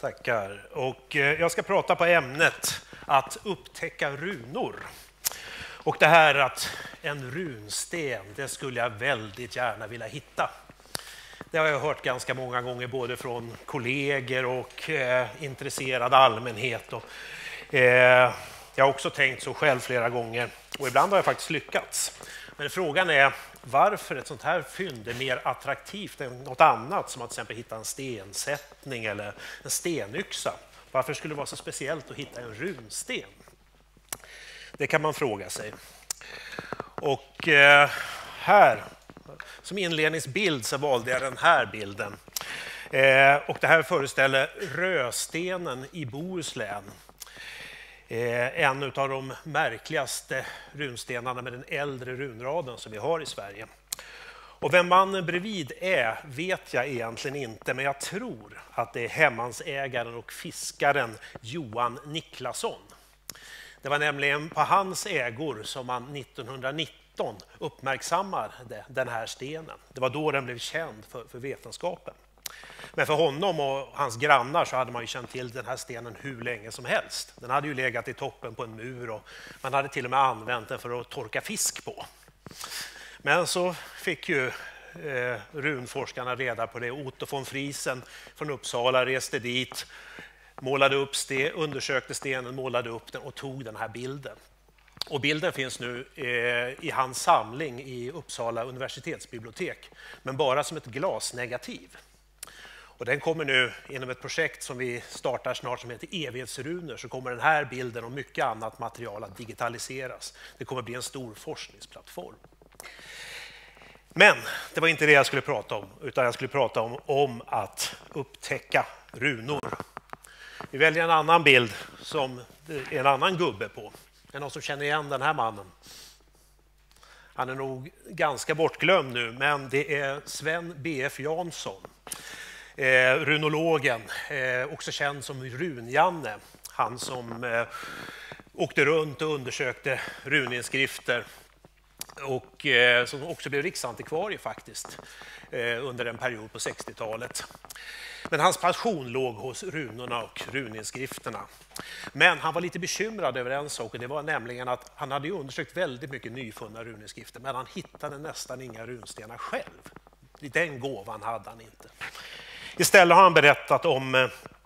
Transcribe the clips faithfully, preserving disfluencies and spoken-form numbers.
Tackar. Och jag ska prata på ämnet att upptäcka runor. Och det här att en runsten, det skulle jag väldigt gärna vilja hitta. Det har jag hört ganska många gånger både från kollegor och eh, intresserad allmänhet. Och, eh, jag har också tänkt så själv flera gånger och ibland har jag faktiskt lyckats. Men frågan är varför ett sånt här fynd är mer attraktivt än något annat, som att till exempel hitta en stensättning eller en stenyxa. Varför skulle det vara så speciellt att hitta en runsten? Det kan man fråga sig. Och eh, här, som inledningsbild, så valde jag den här bilden. Eh, och det här föreställer Röstenen i Bohuslän. Eh, en av de märkligaste runstenarna med den äldre runraden som vi har i Sverige. Och vem mannen bredvid är vet jag egentligen inte, men jag tror att det är hemmansägaren och fiskaren Johan Niklasson. Det var nämligen på hans ägor som man nittonhundranitton uppmärksammade den här stenen. Det var då den blev känd för, för vetenskapen. Men för honom och hans grannar så hade man ju känt till den här stenen hur länge som helst. Den hade ju legat i toppen på en mur och man hade till och med använt den för att torka fisk på. Men så fick ju eh, runforskarna reda på det. Otto von Friesen från Uppsala reste dit, målade upp sten, undersökte stenen, målade upp den och tog den här bilden. Och bilden finns nu eh, i hans samling i Uppsala universitetsbibliotek, men bara som ett glasnegativ. Och den kommer nu inom ett projekt som vi startar snart som heter Evighetsrunor, så kommer den här bilden och mycket annat material att digitaliseras. Det kommer bli en stor forskningsplattform. Men det var inte det jag skulle prata om, utan jag skulle prata om, om att upptäcka runor. Vi väljer en annan bild som en annan gubbe på. Är någon som känner igen den här mannen? Han är nog ganska bortglömd nu, men det är Sven B F Jansson. Eh, runologen, eh, också känd som Run-Janne. Han som eh, åkte runt och undersökte runinskrifter och eh, som också blev riksantikvarie faktiskt eh, under en period på sextiotalet. Men hans passion låg hos runorna och runinskrifterna. Men han var lite bekymrad över en sak, och det var nämligen att han hade ju undersökt väldigt mycket nyfunna runinskrifter, men han hittade nästan inga runstenar själv. Den gåvan hade han inte. Istället har han berättat om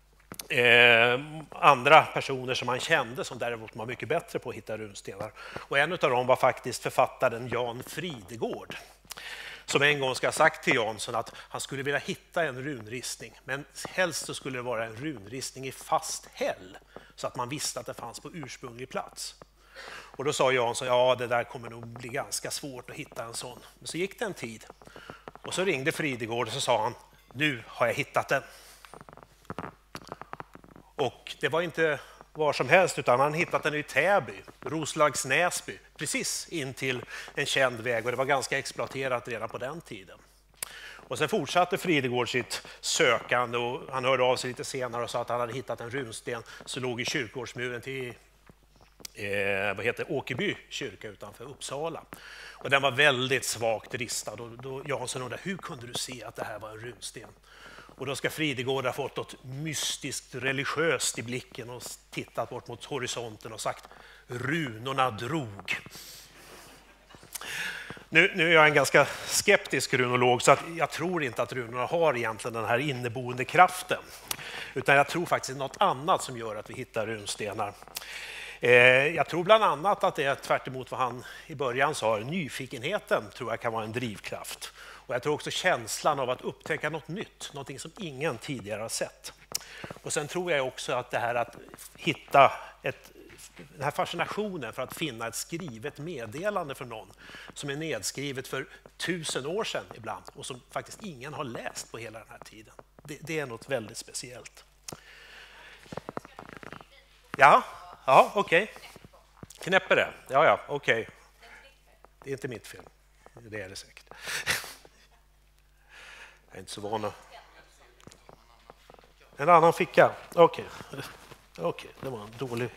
eh, andra personer som han kände som däremot var mycket bättre på att hitta runstenar. Och en av dem var faktiskt författaren Jan Fridegård, som en gång ska ha sagt till Jansson att han skulle vilja hitta en runristning, men helst så skulle det vara en runristning i fast häll så att man visste att det fanns på ursprunglig plats. Och då sa Jansson, ja det där kommer nog bli ganska svårt att hitta en sån. Men så gick det en tid och så ringde Fridegård och så sa han, nu har jag hittat den. Och det var inte var som helst, utan han hittat den i Täby, Roslags Näsby, precis in till en känd väg, och det var ganska exploaterat redan på den tiden. Och sen fortsatte Fridegård sitt sökande och han hörde av sig lite senare och sa att han hade hittat en runsten som låg i kyrkogårdsmuren till eh, vad heter Åkerby kyrka utanför Uppsala. Och den var väldigt svagt ristad, och då Jansson undrade, hur kunde du se att det här var en runsten? Och då ska Fridegård ha fått något mystiskt religiöst i blicken och tittat bort mot horisonten och sagt, runorna drog. Nu, nu är jag en ganska skeptisk runolog, så att jag tror inte att runorna har egentligen den här inneboende kraften. Utan jag tror faktiskt något annat som gör att vi hittar runstenar. Eh, jag tror bland annat att det är tvärt emot vad han i början sa, nyfikenheten tror jag kan vara en drivkraft. Och jag tror också känslan av att upptäcka något nytt, någonting som ingen tidigare har sett. Och sen tror jag också att det här att hitta ett, den här fascinationen för att finna ett skrivet meddelande för någon som är nedskrivet för tusen år sedan ibland och som faktiskt ingen har läst på hela den här tiden. Det, det är något väldigt speciellt. Ja, ja okej. Okay. Knäpper det? Ja, ja, okej. Okay. Det är inte mitt fel. Det är det säkert. Jag är inte så van att... En annan ficka. Okej. Okay. Okej, okay. Det var en dålig...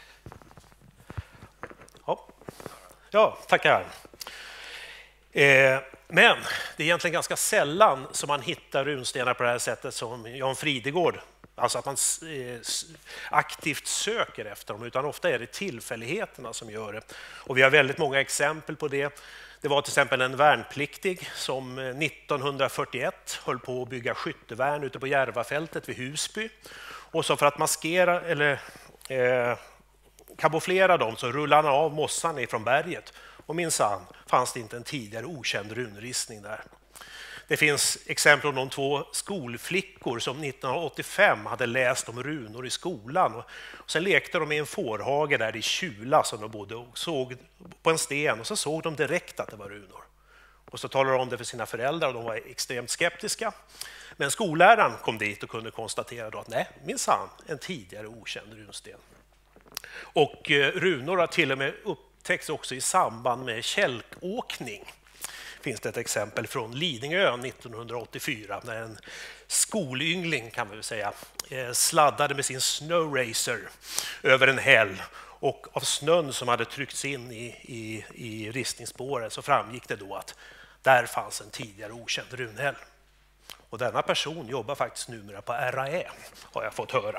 Ja, ja tackar. Eh, men det är egentligen ganska sällan som man hittar runstenar på det här sättet som Jan Fridegård Alltså att man aktivt söker efter dem, utan ofta är det tillfälligheterna som gör det. Och vi har väldigt många exempel på det. Det var till exempel en värnpliktig som nittonhundrafyrtioett höll på att bygga skyttevärn ute på Järvafältet vid Husby. Och så för att maskera eller eh, kamouflera dem så rullade han av mossan ifrån berget. Och minsann fanns det inte en tidigare okänd runristning där. Det finns exempel om de två skolflickor som nittonhundraåttiofem hade läst om runor i skolan. Och sen lekte de i en fårhage där i Kjula som de bodde och såg på en sten, och så såg de direkt att det var runor. Och så talade de om det för sina föräldrar och de var extremt skeptiska. Men skolläraren kom dit och kunde konstatera då att nej, minsann, en tidigare okänd runsten. Och eh, runor har till och med upptäckts också i samband med kälkåkning. Finns det ett exempel från Lidingö nittonhundraåttiofyra när en skolyngling, kan man väl säga, sladdade med sin snowracer över en häll, och av snön som hade tryckts in i, i, i ristningsspåret så framgick det då att där fanns en tidigare okänd runhäll. Och denna person jobbar faktiskt numera på R A E, har jag fått höra.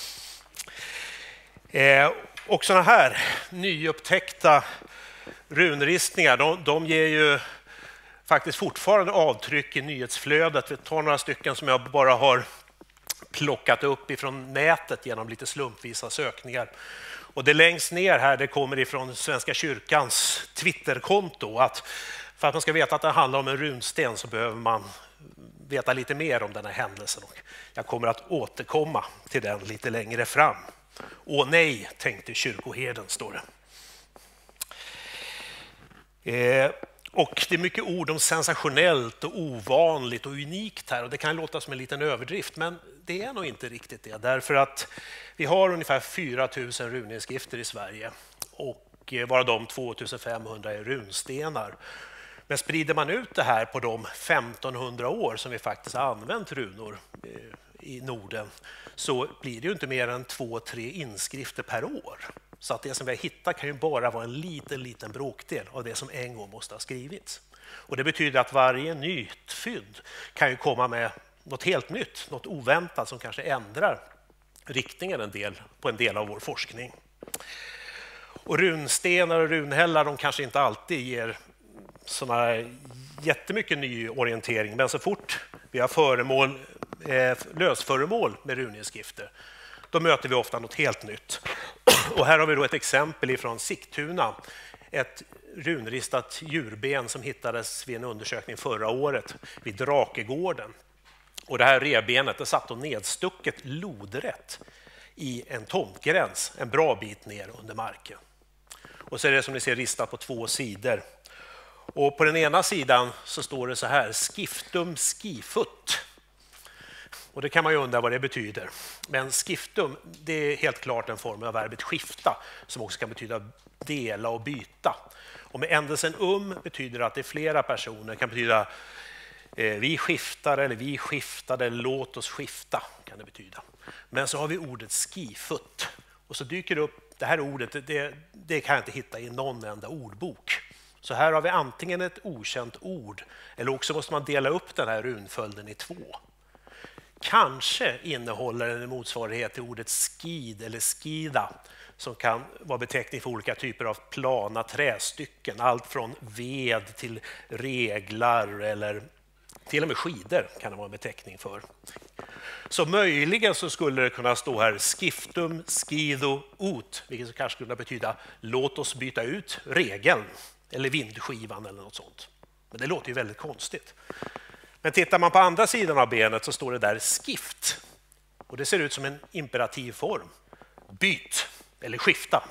Eh, och sådana här nyupptäckta runristningar, de, de ger ju faktiskt fortfarande avtryck i nyhetsflödet. Vi tar några stycken som jag bara har plockat upp ifrån nätet genom lite slumpvisa sökningar. Och det längst ner här, det kommer ifrån Svenska kyrkans Twitterkonto. Att för att man ska veta att det handlar om en runsten så behöver man veta lite mer om den här händelsen. Och jag kommer att återkomma till den lite längre fram. Åh nej, tänkte kyrkoherden, står det. Eh, Och det är mycket ord om sensationellt och ovanligt och unikt här, och det kan låta som en liten överdrift, men det är nog inte riktigt det, därför att vi har ungefär fyra tusen runinskrifter i Sverige och bara de två tusen femhundra är runstenar. Men sprider man ut det här på de femtonhundra år som vi faktiskt har använt runor i Norden så blir det ju inte mer än två, tre inskrifter per år. Så att det som vi har hittat kan ju bara vara en liten, liten bråkdel av det som en gång måste ha skrivits. Och det betyder att varje nytt fynd kan ju komma med något helt nytt, något oväntat som kanske ändrar riktningen en del på en del av vår forskning. Och runstenar och runhällar, de kanske inte alltid ger såna jättemycket ny orientering, men så fort vi har föremål, eh, lösföremål med runinskrifter, då möter vi ofta något helt nytt. Och här har vi då ett exempel från Sigtuna, ett runristat djurben som hittades vid en undersökning förra året vid Drakegården. Och det här revbenet, det satt då nedstucket lodrätt i en tomtgräns en bra bit ner under marken. Och så är det som ni ser ristat på två sidor. Och på den ena sidan så står det så här: skiftum skifut. Och det kan man ju undra vad det betyder. Men skiftum, det är helt klart en form av verbet skifta som också kan betyda dela och byta. Och med ändelsen um betyder det att det är flera personer. Det kan betyda eh, vi skiftar eller vi skiftade eller låt oss skifta kan det betyda. Men så har vi ordet skifut. Och så dyker det upp, det här ordet, det, det kan jag inte hitta i någon enda ordbok. Så här har vi antingen ett okänt ord eller också måste man dela upp den här runföljden i två. Kanske innehåller den en motsvarighet till ordet skid eller skida som kan vara beteckning för olika typer av plana trästycken. Allt från ved till reglar eller till och med skidor kan det vara en beteckning för. Så möjligen så skulle det kunna stå här skiftum skido ut, vilket kanske skulle betyda låt oss byta ut regeln eller vindskivan eller något sånt. Men det låter ju väldigt konstigt. Men tittar man på andra sidan av benet så står det där skift. Och det ser ut som en imperativ form. Byt eller skifta.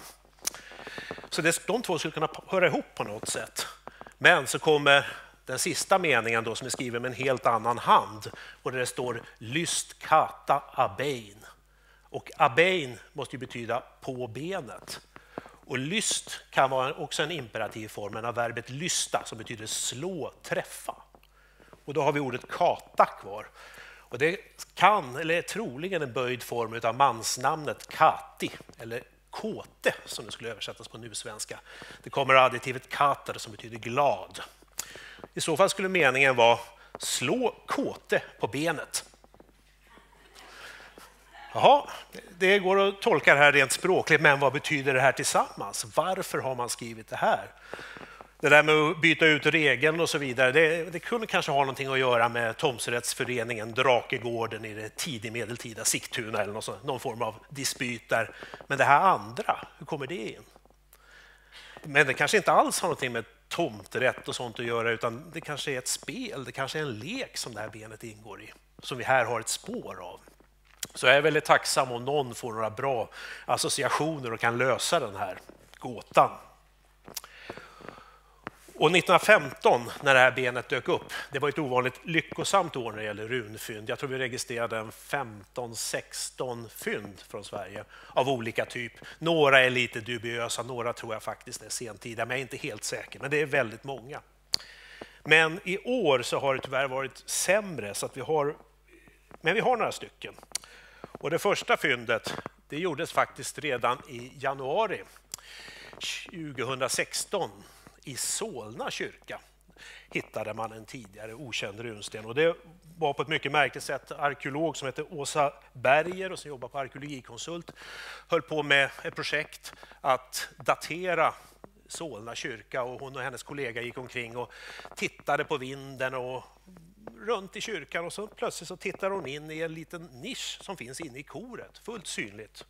Så det, de två skulle kunna höra ihop på något sätt. Men så kommer den sista meningen då som är skriven med en helt annan hand. Och där det står lyst kata abein. Och abein måste ju betyda på benet. Och lyst kan vara också en imperativ form av verbet lysta som betyder slå, träffa. Och då har vi ordet kata kvar. Och det kan, eller är troligen en böjd form av mansnamnet kati, eller kåte som det skulle översättas på nusvenska. Det kommer additivet kater som betyder glad. I så fall skulle meningen vara slå kåte på benet. Jaha, det går att tolka det här rent språkligt, men vad betyder det här tillsammans? Varför har man skrivit det här? Det där med att byta ut regeln och så vidare, det, det kunde kanske ha någonting att göra med tomträttsföreningen Drakegården i det tidig medeltida Sigtuna eller någon, sån, någon form av dispyt där. Men det här andra, hur kommer det in? Men det kanske inte alls har någonting med tomträtt och sånt att göra, utan det kanske är ett spel, det kanske är en lek som det här benet ingår i, som vi här har ett spår av. Så jag är väldigt tacksam om någon får några bra associationer och kan lösa den här gåtan. Och nittonhundrafemton, när det här benet dök upp, det var ett ovanligt lyckosamt år när det gäller runfynd. Jag tror vi registrerade en femton sexton fynd från Sverige av olika typ. Några är lite dubiösa, några tror jag faktiskt är sentida, men jag är inte helt säker. Men det är väldigt många. Men i år så har det tyvärr varit sämre, så att vi har, men vi har några stycken. Och det första fyndet, det gjordes faktiskt redan i januari tjugohundrasexton. I Solna kyrka hittade man en tidigare okänd runsten, och det var på ett mycket märkligt sätt. Arkeolog som heter Åsa Berger och som jobbar på arkeologikonsult höll på med ett projekt att datera Solna kyrka, och hon och hennes kollega gick omkring och tittade på vinden och runt i kyrkan, och så plötsligt så tittar hon in i en liten nisch som finns inne i koret, fullt synligt.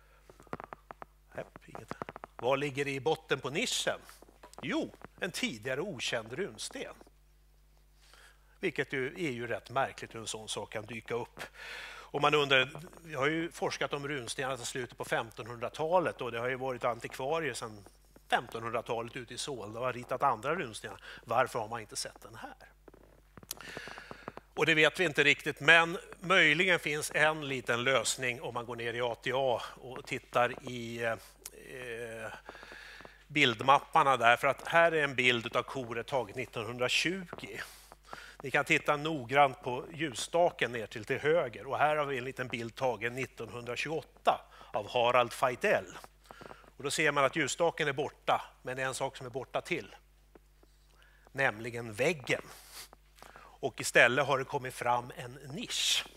Vad ligger i botten på nischen? Jo, en tidigare okänd runsten. Vilket ju är ju rätt märkligt hur en sån sak kan dyka upp. Och man undrar, vi har ju forskat om runstenar till slutet på femtonhundratalet, och det har ju varit antikvarier sedan femtonhundratalet ute i Solna och har ritat andra runstenar. Varför har man inte sett den här? Och det vet vi inte riktigt, men möjligen finns en liten lösning om man går ner i A T A och tittar i eh, bildmapparna där, för att här är en bild av koret taget nittonhundratjugo. Ni kan titta noggrant på ljusstaken ner till till höger, och här har vi en liten bild tagen nittonhundratjugoåtta av Harald Feitell. Och då ser man att ljusstaken är borta, men det är en sak som är borta till, nämligen väggen. Och istället har det kommit fram en nisch.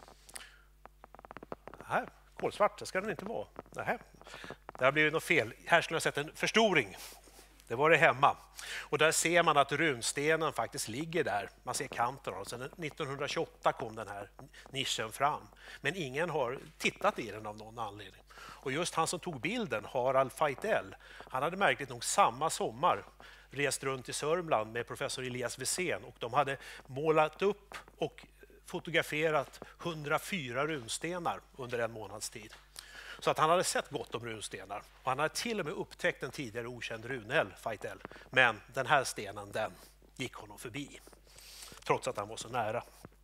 Här, kolsvart, det ska den inte vara. Nej. Det har blivit något fel. Här skulle jag sett en förstoring. Det var det hemma. Och där ser man att runstenen faktiskt ligger där. Man ser kanten av den. nittonhundratjugoåtta kom den här nischen fram. Men ingen har tittat i den av någon anledning. Och just han som tog bilden, Harald Feitell, han hade märkligt nog samma sommar rest runt i Sörmland med professor Elias Wirsén, och de hade målat upp och fotograferat hundrafyra runstenar under en månads tid. Så att han hade sett gott om runstenar, och han hade till och med upptäckt en tidigare okänd runhäll, Feitell. Men den här stenen, den gick honom förbi, trots att han var så nära.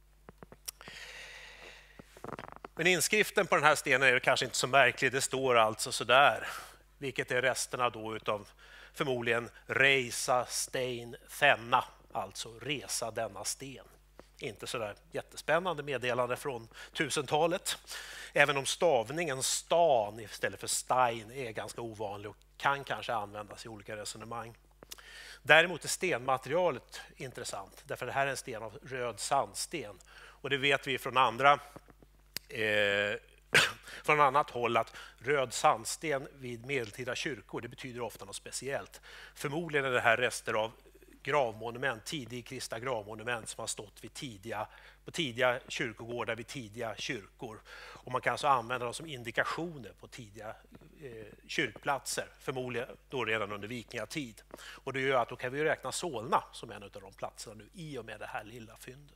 Men inskriften på den här stenen är kanske inte så märklig. Det står alltså så där, vilket är resterna då utav förmodligen reisa stein fenna, alltså resa denna sten. Inte så där jättespännande meddelande från tusentalet. Även om stavningen stan istället för stein är ganska ovanlig och kan kanske användas i olika resonemang. Däremot är stenmaterialet intressant, därför det här är en sten av röd sandsten. Och det vet vi från andra eh, från annat håll, att röd sandsten vid medeltida kyrkor, det betyder ofta något speciellt. Förmodligen är det här rester av gravmonument, tidig kristna gravmonument som har stått vid tidiga, på tidiga kyrkogårdar vid tidiga kyrkor. Och man kan alltså använda dem som indikationer på tidiga eh, kyrkplatser, förmodligen då redan under vikingatid. Och det gör att då kan vi räkna Solna som en av de platserna nu i och med det här lilla fyndet.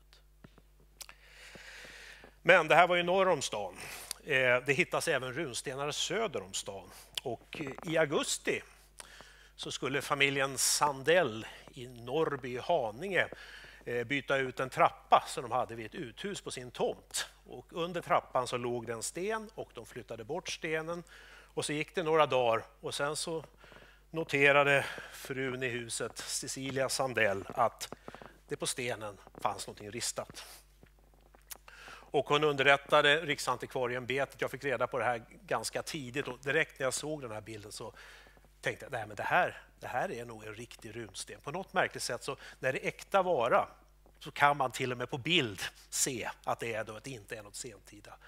Men det här var ju norr om stan. Eh, det hittas även runstenar söder om stan. Och eh, i augusti så skulle familjen Sandell i Norrby, Haninge, byta ut en trappa som de hade vid ett uthus på sin tomt. Och under trappan så låg det en sten, och de flyttade bort stenen. Och så gick det några dagar, och sen så noterade frun i huset, Cecilia Sandell, att det på stenen fanns någonting ristat. Och hon underrättade Riksantikvarieämbetet. Jag fick reda på det här ganska tidigt, och direkt när jag såg den här bilden så tänkte jag, nej, men det här, det här är nog en riktig runsten. På något märkligt sätt, så när det är äkta vara så kan man till och med på bild se att det, är då, att det inte är något sentida.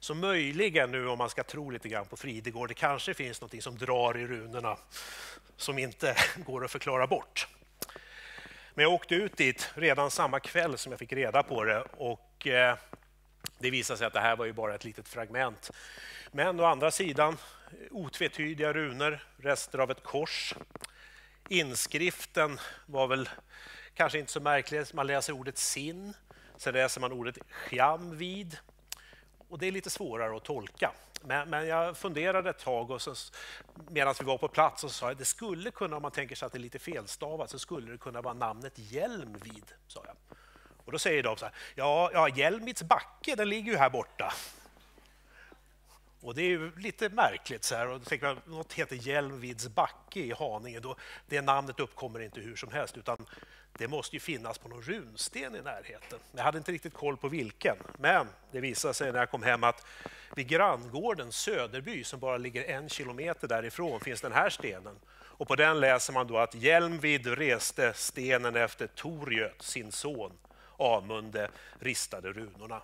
Så möjligen nu, om man ska tro lite grann på Fridegård, det kanske finns något som drar i runorna som inte går att förklara bort. Men jag åkte ut dit redan samma kväll som jag fick reda på det, och eh, det visade sig att det här var ju bara ett litet fragment. Men å andra sidan, otvetydiga runor, rester av ett kors. Inskriften var väl kanske inte så märklig. Man läser ordet sin, sen läser man ordet Jamvid. Och det är lite svårare att tolka. Men, men jag funderade ett tag och så, medan vi var på plats, och sa att det skulle kunna, om man tänker sig att det är lite felstavat, så skulle det kunna vara namnet Hjälmvid, sa jag. Och då säger de så här, ja, ja Hjälmids backe, den ligger ju här borta. Och det är ju lite märkligt så här, och då tänker jag, något heter Hjälmvids backe i Haninge, då det namnet uppkommer inte hur som helst, utan det måste ju finnas på någon runsten i närheten. Jag hade inte riktigt koll på vilken, men det visade sig när jag kom hem att vid granngården Söderby, som bara ligger en kilometer därifrån, finns den här stenen. Och på den läser man då att Hjälmvid reste stenen efter Torgöt, sin son. Amunde ristade runorna.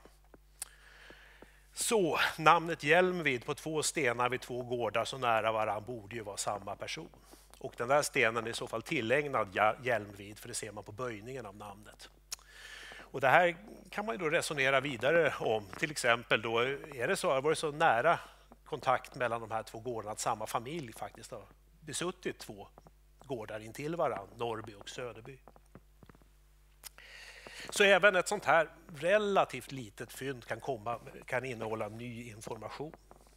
Så namnet Hjälmvid på två stenar vid två gårdar så nära varann borde ju vara samma person. Och den där stenen är i så fall tillägnad Hjälmvid, för det ser man på böjningen av namnet. Och det här kan man ju då resonera vidare om. Till exempel då, är det så, var det så nära kontakt mellan de här två gårdarna att samma familj faktiskt har besuttit två gårdar intill varann, Norrby och Söderby. Så även ett sånt här relativt litet fynd kan, komma, kan innehålla ny information.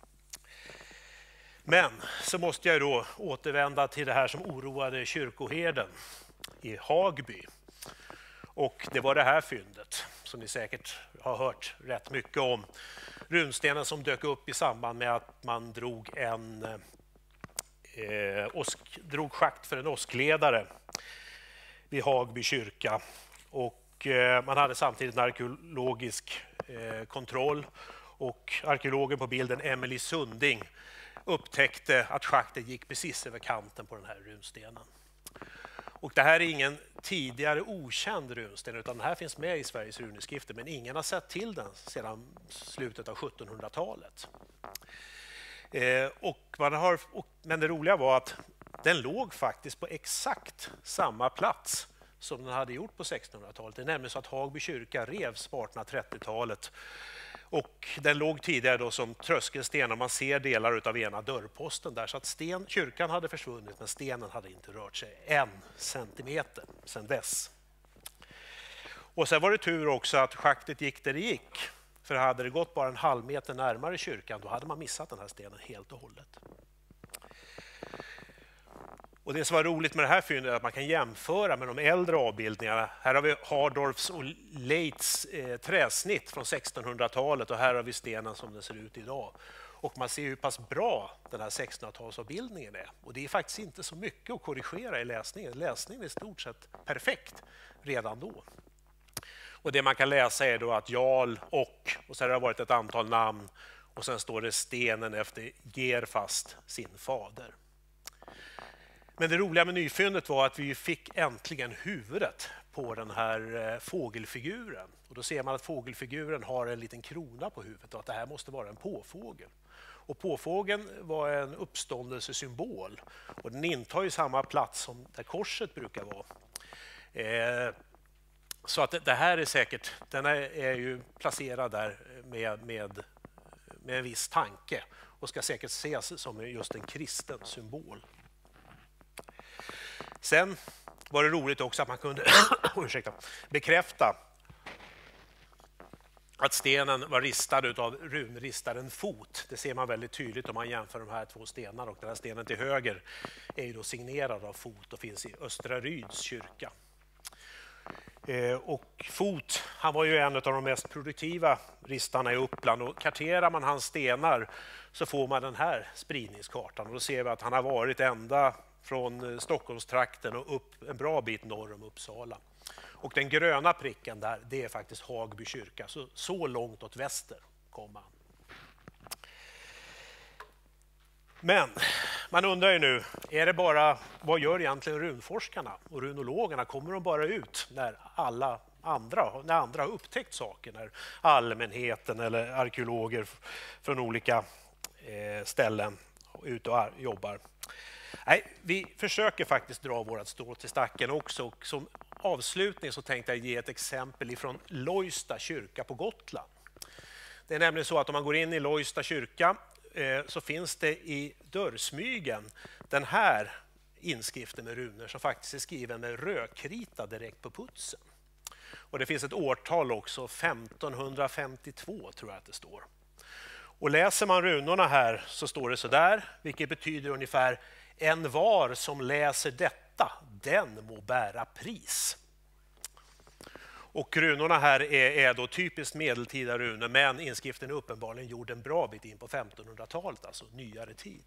Men så måste jag då återvända till det här som oroade kyrkoherden i Hagby. Och det var det här fyndet som ni säkert har hört rätt mycket om. Runstenen som dök upp i samband med att man drog en eh, åsk, drog schakt för en åskledare vid Hagby kyrka. Och eh, man hade samtidigt en arkeologisk eh, kontroll, och arkeologen på bilden, Emily Sunding, upptäckte att schaktet gick precis över kanten på den här runstenen. Och det här är ingen tidigare okänd runsten, utan den här finns med i Sveriges runeskrifter, men ingen har sett till den sedan slutet av sjuttonhundratalet. Eh, och man har, och, men det roliga var att den låg faktiskt på exakt samma plats som den hade gjort på sextonhundratalet. Det är nämligen så att Hagby kyrka revs på artonhundratrettiotalet. Och den låg tidigare då som tröskelsten, och man ser delar av ena dörrposten där, så att sten, kyrkan hade försvunnit, men stenen hade inte rört sig en centimeter sedan dess. Och sen var det tur också att schaktet gick där det gick, för hade det gått bara en halv meter närmare kyrkan, då hade man missat den här stenen helt och hållet. Och det som var roligt med det här fyndet är att man kan jämföra med de äldre avbildningarna. Här har vi Hardorfs och Leiths eh, träsnitt från sextonhundratalet, och här har vi stenen som den ser ut idag. Och man ser hur pass bra den här sextonhundratalsavbildningen är. Och det är faktiskt inte så mycket att korrigera i läsningen. Läsningen är i stort sett perfekt redan då. Och det man kan läsa är då att Jarl och, och så har det varit ett antal namn, och sen står det stenen efter Gerfast, sin fader. Men det roliga med nyfyndet var att vi fick äntligen huvudet på den här fågelfiguren. Och då ser man att fågelfiguren har en liten krona på huvudet, och att det här måste vara en påfågel. Och påfågeln var en uppståndelsesymbol, och den intar ju samma plats som där korset brukar vara. Eh, så att det här är säkert, den är, är ju placerad där med, med, med en viss tanke, och ska säkert ses som just en kristen symbol. Sen var det roligt också att man kunde ursäkta, bekräfta att stenen var ristad av runristaren Fot. Det ser man väldigt tydligt om man jämför de här två stenarna, och den här stenen till höger är ju då signerad av Fot och finns i Östra Ryds kyrka. Eh, och Fot, han var ju en av de mest produktiva ristarna i Uppland, och karterar man hans stenar så får man den här spridningskartan, och då ser vi att han har varit ända från Stockholmstrakten och upp en bra bit norr om Uppsala. Och den gröna pricken där, det är faktiskt Hagby kyrka. Så, så långt åt väster kom han. Men man undrar ju nu, är det bara, vad gör egentligen runforskarna och runologerna? Kommer de bara ut när alla andra, när andra har upptäckt saker, när allmänheten eller arkeologer från olika eh, ställen ut och jobbar. Nej, vi försöker faktiskt dra vårat strå till stacken också, och som avslutning så tänkte jag ge ett exempel ifrån Lojsta kyrka på Gotland. Det är nämligen så att om man går in i Lojsta kyrka eh, så finns det i dörrsmygen den här inskriften med runor som faktiskt är skriven med rödkrita direkt på putsen. Och det finns ett årtal också, femton femtiotvå tror jag att det står. Och läser man runorna här så står det så där, vilket betyder ungefär en var som läser detta, den må bära pris. Och runorna här är, är då typiskt medeltida runor, men inskriften är uppenbarligen gjord en bra bit in på femtonhundratalet, alltså nyare tid.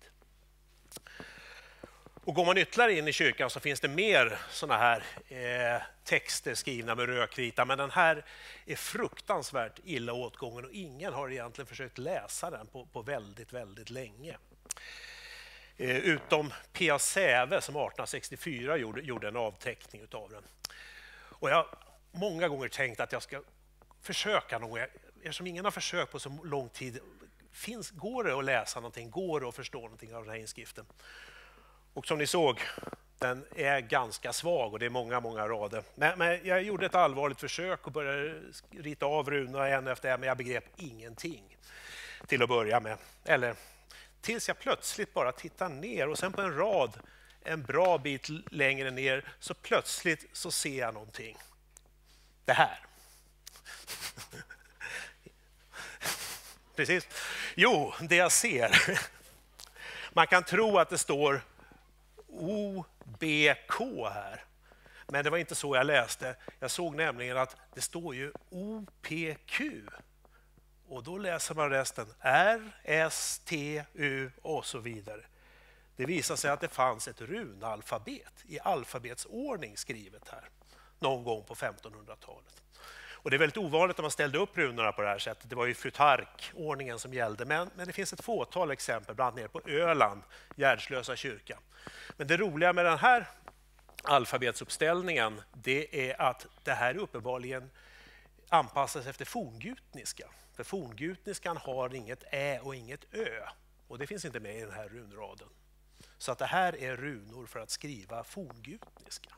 Och går man ytterligare in i kyrkan så finns det mer såna här eh, texter skrivna med rödkrita, men den här är fruktansvärt illa åtgången och ingen har egentligen försökt läsa den på, på väldigt, väldigt länge. Eh, utom P A Säve som arton sextiofyra gjorde, gjorde en avteckning av den. Och jag har många gånger tänkt att jag ska försöka någon gång, eftersom ingen har försökt på så lång tid, finns, går det att läsa någonting, går det att förstå någonting av den här inskriften? Och som ni såg, den är ganska svag och det är många, många rader. Men, men jag gjorde ett allvarligt försök och började rita av runorna en efter en, men jag begrep ingenting till att börja med. Eller tills jag plötsligt bara tittar ner och sen på en rad en bra bit längre ner så plötsligt så ser jag någonting. Det här. Precis. Jo, det jag ser. Man kan tro att det står O B K här. Men det var inte så jag läste. Jag såg nämligen att det står ju O P Q. Och då läser man resten R, S, T, U och så vidare. Det visar sig att det fanns ett runalfabet i alfabetsordning skrivet här. Någon gång på femtonhundratalet. Och det är väldigt ovanligt att man ställde upp runorna på det här sättet. Det var ju Futark-ordningen som gällde. Men, men det finns ett fåtal exempel, bland annat nere på Öland, Gärdslösa kyrka. Men det roliga med den här alfabetsuppställningen, det är att det här uppenbarligen anpassas efter forngutniska. För forngutniskan har inget ä och inget ö. Och det finns inte med i den här runraden. Så att det här är runor för att skriva forngutniska.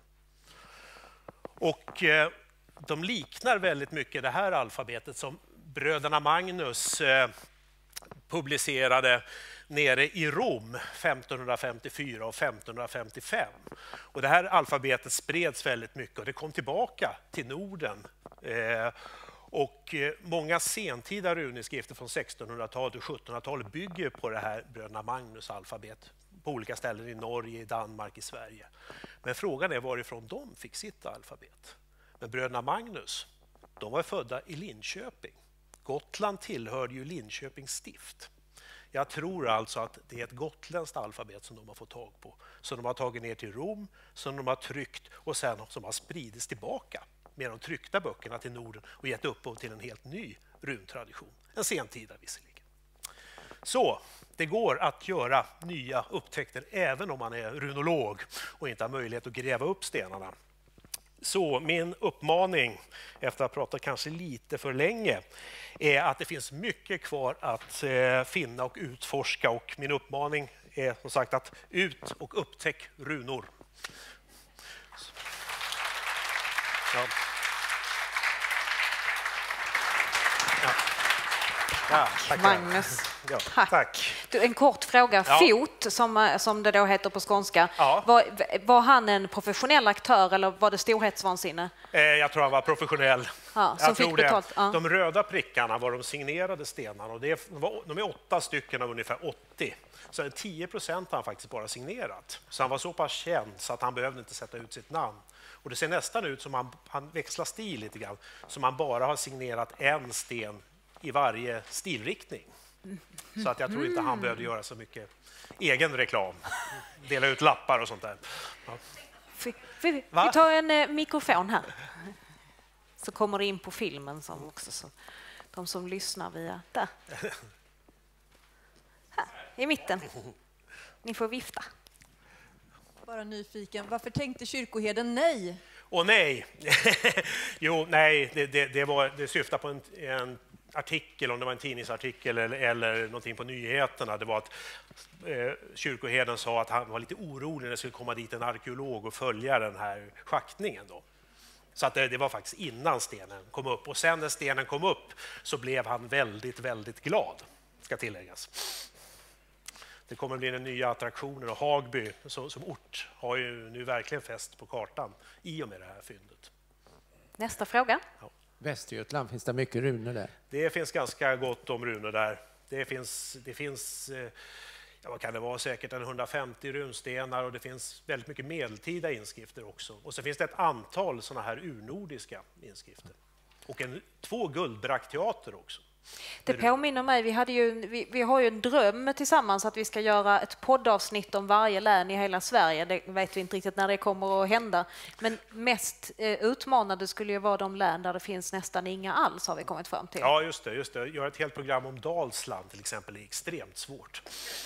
Och eh, de liknar väldigt mycket det här alfabetet som bröderna Magnus eh, publicerade nere i Rom femtonhundrafemtiofyra och femtonhundrafemtiofem. Och det här alfabetet spreds väldigt mycket och det kom tillbaka till Norden. Eh, och eh, många sentida runeskrifter från sextonhundratalet och sjuttonhundratalet bygger på det här bröderna Magnus alfabet på olika ställen i Norge, i Danmark, i Sverige. Men frågan är varifrån de fick sitt alfabet. Men bröderna Magnus, de var födda i Linköping. Gotland tillhörde ju Linköpings stift. Jag tror alltså att det är ett gotländskt alfabet som de har fått tag på. Som de har tagit ner till Rom, som de har tryckt och sen som har spridits tillbaka med de tryckta böckerna till Norden och gett upphov till en helt ny runtradition. En sentida visserligen. Så det går att göra nya upptäckter även om man är runolog och inte har möjlighet att gräva upp stenarna. Så min uppmaning, efter att ha pratat kanske lite för länge, är att det finns mycket kvar att eh, finna och utforska. Och min uppmaning är som sagt att ut och upptäck runor. Ja. Ja. Ja, tack, Magnus. Ja, tack. tack. Du, en kort fråga. Ja. Fot, som, som det då heter på skånska. Ja. Var, var han en professionell aktör eller var det storhetsvansinne? Eh, jag tror han var professionell. Ja, som jag fick tror betalt. det. Ja. De röda prickarna var de signerade stenarna. Och det är, de är åtta stycken av ungefär åttio. Så tio procent har han faktiskt bara signerat. Så han var så pass känd så att han behövde inte sätta ut sitt namn. Och det ser nästan ut som han, han växlar stil lite grann. Som han bara har signerat en sten i varje stilriktning. Så att jag tror inte han behövde göra så mycket egen reklam. Dela ut lappar och sånt där. Ja. Vi, vi, vi tar en eh, mikrofon här. Så kommer det in på filmen som också. Så de som lyssnar via där. Här, i mitten. Ni får vifta. Bara nyfiken. Varför tänkte kyrkoherden nej? Och nej, jo, nej, det, det, det, var, det syftar på en, en artikel, om det var en tidningsartikel eller, eller någonting på nyheterna. Det var att eh, kyrkoherden sa att han var lite orolig när det skulle komma dit en arkeolog och följa den här schaktningen då. Så att det, det var faktiskt innan stenen kom upp. Och sen när stenen kom upp så blev han väldigt, väldigt glad, ska tilläggas. Det kommer bli en nya attraktioner och Hagby som, som ort har ju nu verkligen fäst på kartan i och med det här fyndet. Nästa fråga. Ja. Västergötland, finns det mycket runor där? Det finns ganska gott om runor där. Det finns, det finns ja, vad kan det vara, säkert en hundrafemtio runstenar och det finns väldigt mycket medeltida inskrifter också. Och så finns det ett antal såna här urnordiska inskrifter. Och en, två guldbrackteater också. Det påminner mig, vi, hade ju, vi, vi har ju en dröm tillsammans att vi ska göra ett poddavsnitt om varje län i hela Sverige. Det vet vi inte riktigt när det kommer att hända. Men mest eh, utmanande skulle ju vara de län där det finns nästan inga alls, har vi kommit fram till. Ja, just det. Just det. Göra ett helt program om Dalsland till exempel är extremt svårt.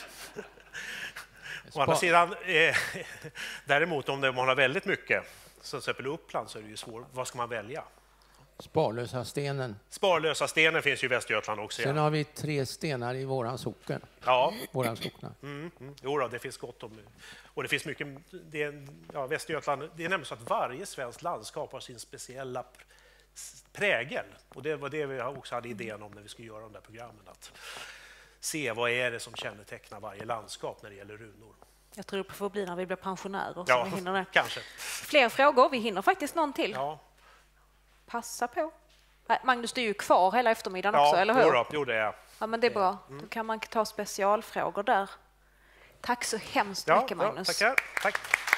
Å andra sidan, eh, däremot om man har väldigt mycket, som till exempel Uppland, så är det ju svårt. Vad ska man välja? Sparlösa stenen. Sparlösa stenen finns ju i Västergötland också. Sen ja. har vi tre stenar i våran socken. Ja. Våran sockna. Mm, mm. Jo då, det finns gott om nu. Och det finns mycket, det är, ja, Västergötland, det är nämligen så att varje svenskt landskap har sin speciella prägel. Och det var det vi också hade idén om när vi skulle göra de där programmen. Att se vad är det som kännetecknar varje landskap när det gäller runor. Jag tror det får bli när vi blir pensionärer. Ja, vi hinner det. kanske. Fler frågor, vi hinner faktiskt någon till. Ja. Passa på. Magnus, du är ju kvar hela eftermiddagen ja, också, eller hur? Ja, jo, det är jag. Ja, men det är bra. Då kan man ta specialfrågor där. Tack så hemskt ja, mycket, Magnus. Ja, tackar. Tack.